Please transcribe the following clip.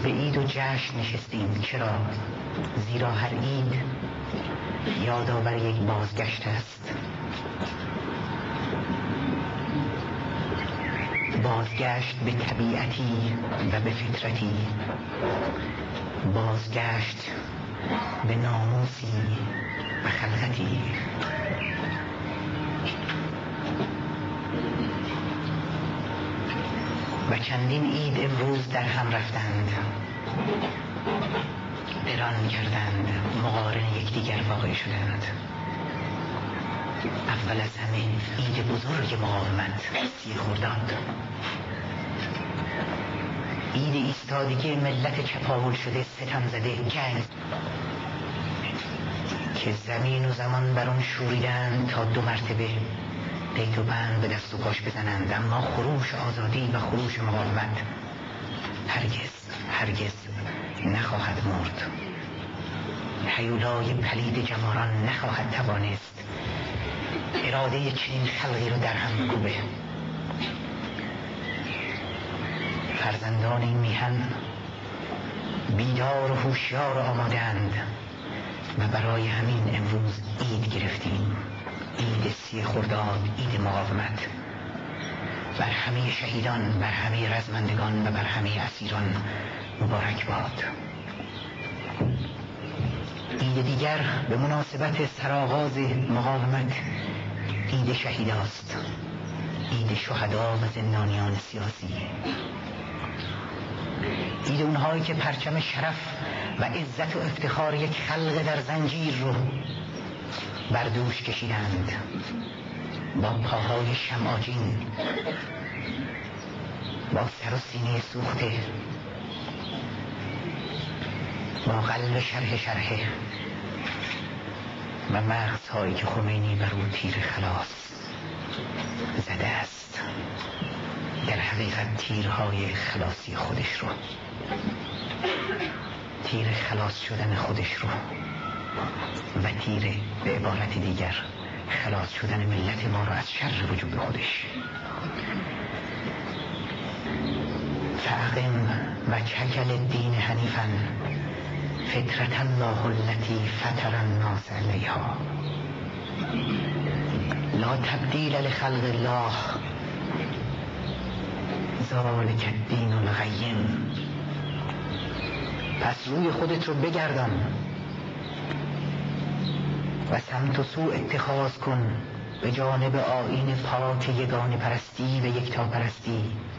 به عید و جشن نشستیم. چرا؟ زیرا هر عید یادآور یک بازگشت است. بازگشت به طبیعتی و به فطرتی، بازگشت به ناموسی و خلقتی. و چندین عید امروز در هم رفتند، قران کردند، مقارن یکدیگر واقع شدند. اول از همه عید بزرگ مقاومت، 30 خرداد، عید ایستادگی ملت چپاول شده، ستم زده، جنگ که زمین و زمان بر آن شوریدند تا 2 مرتبه قید و بند به دست و پاش بزنند. اما خروش آزادی و خروش مقاومت هرگز نخواهد مرد. هیولای پلید جماران نخواهد توانست اراده چنین خلقی رو در هم بکوبه. فرزندان این میهن بیدار و هوشیار و آماده‌اند و برای همین امروز عید گرفتیم. عید 30 خرداد، عید مقاومت. بر همه شهیدان، بر همه رزمندگان و بر همه اسیران مبارک باد. عید دیگر به مناسبت سرآغاز مقاومت عید شهیداست، عید شهدا و زندانیان سیاسی، عید اونهایی که پرچم شرف و عزت و افتخار یک خلق در زنجیر رو بر دوش کشیدند، با پاهای شمعاجین، با سر و سینه سوخته، با قلب شرح و مغزهایی که خمینی بر او تیر خلاص زده است. در حقیقت تیرهای خلاصی خودش رو، تیر خلاص شدن خودش رو و تیر به عبارت دیگر خلاص شدن ملت ما رو از شر وجود خودش. فاقم و چکل الدین حنیفا فطرة الله التي فطر الناس علیها لا تبدیل لخلق الله ذلک الدین القیم. پس روی خودت رو بگردان و سمت و سو اتخاذ کن به جانب آیین پاک یگانه پرستی و یکتا پرستی.